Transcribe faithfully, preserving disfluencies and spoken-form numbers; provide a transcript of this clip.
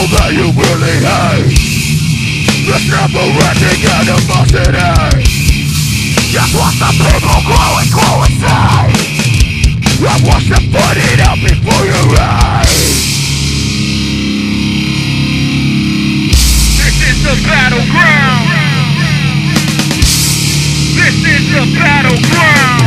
people that you really hate. This never-ending animosity. Just watch the people grow and grow inside, and watch them put it out before your eyes. This is the battleground. This is the battleground.